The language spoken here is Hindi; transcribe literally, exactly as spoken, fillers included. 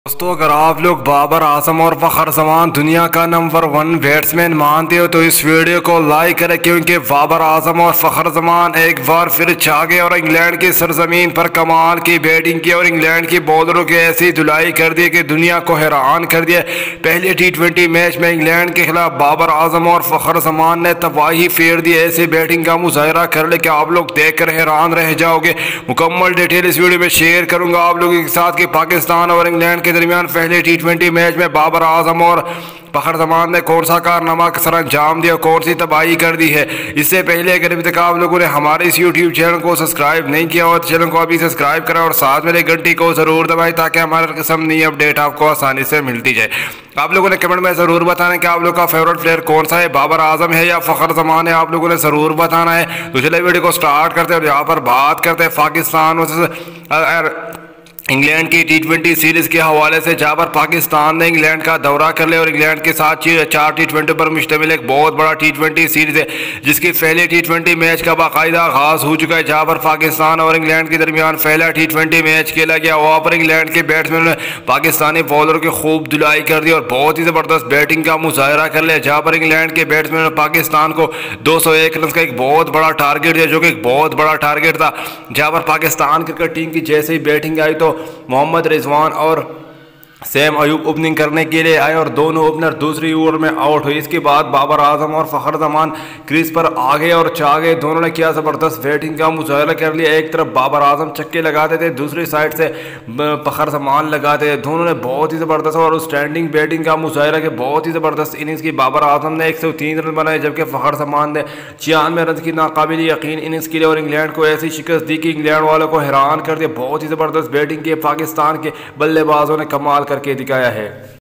दोस्तों, अगर आप लोग बाबर आजम और फ़खर जमान दुनिया का नंबर वन बैट्समैन मानते हो तो इस वीडियो को लाइक करें, क्योंकि बाबर आजम और फ़खर जमान एक बार फिर छा गए और इंग्लैंड की सरजमीन पर कमाल की बैटिंग की और इंग्लैंड की बॉलरों की ऐसी धुलाई कर दी कि दुनिया को हैरान कर दिया। पहले टी ट्वेंटी मैच में इंग्लैंड के खिलाफ बाबर आजम और फ़खर जमान ने तबाही फेर दी। ऐसी बैटिंग का मुजाहरा कर ले कि आप लोग देख कर हैरान रह जाओगे। मुकम्मल डिटेल इस वीडियो में शेयर करूंगा आप लोगों के साथ कि पाकिस्तान और इंग्लैंड के दरमियान पहले टी ट्वेंटी मैच में बाबर आजम और फ़खर जमान ने कौन सा कारनामा सर अंजाम दिया, कौन सी तबाही कर दी है। इससे पहले अगर अभी तक आप लोगों ने हमारे इस यूट्यूब चैनल को सब्सक्राइब नहीं किया हो तो चैनल को अभी सब्सक्राइब करें और साथ में घंटी को ज़रूर दबाएं ताकि हमारे किस्म नई अपडेट आपको आसानी से मिलती जाए। आप लोगों ने कमेंट में ज़रूर बताना कि आप लोग का फेवरेट प्लेयर कौन सा है, बाबर आजम है या फ़खर जमान है, आप लोगों ने ज़रूर बताना है। तो चलिए वीडियो को स्टार्ट करते हैं और यहाँ पर बात करते हैं पाकिस्तान वर्सेस इंग्लैंड की टी ट्वेंटी सीरीज़ के हवाले से, जहाँ पर पाकिस्तान ने इंग्लैंड का दौरा कर लिया और इंग्लैंड के साथ चार टी ट्वेंटी पर मुश्तमिल एक बहुत बड़ा टी ट्वेंटी सीरीज़ है, जिसकी पहले टी ट्वेंटी मैच का बाकायदा आगाज़ हो चुका है। जहाँ पर पाकिस्तान और इंग्लैंड के दरमियान पहला टी ट्वेंटी मैच खेला गया। वहाँ पर इंग्लैंड के बैट्समैन ने पाकिस्तानी बॉलर की खूब धुलाई कर दी और बहुत ही ज़बरदस्त बैटिंग का मुजाहरा कर लिया। जहाँ पर इंग्लैंड के बैट्समैन ने पाकिस्तान को दो सौ एक रन का एक बहुत बड़ा टारगेट दिया, जो कि एक बहुत बड़ा टारगेट था। जहाँ पर पाकिस्तान क्रिकेट टीम की जैसे ही बैटिंग आई तो मोहम्मद रिजवान और सैम अयूब ओपनिंग करने के लिए आए और दोनों ओपनर दूसरी ओवर में आउट हुए। इसके बाद बाबर आजम और फ़खर जमान क्रीज पर आ गए और छा गए। दोनों ने क्या ज़बरदस्त बैटिंग का मुजाहरा कर लिया। एक तरफ बाबर आजम छक्के लगाते थे, दूसरी साइड से फ़खर जमान लगाते थे। दोनों ने बहुत ही ज़बरदस्त और स्टैंडिंग बैटिंग का मुजाहरा किया। बहुत ही ज़बरदस्त इनिंग्स की बाबर आजम ने एक सौ तीन रन बनाए, जबकि फ़खर जमान ने छियानवे रन की नाकाबिल यकीन इनिंग्स के लिए और इंग्लैंड को ऐसी शिकस्त दी कि इंग्लैंड वालों को हैरान कर दिया। बहुत ही ज़बरदस्त बैटिंग की पाकिस्तान के बल्लेबाजों ने कमाल करके दिखाया है।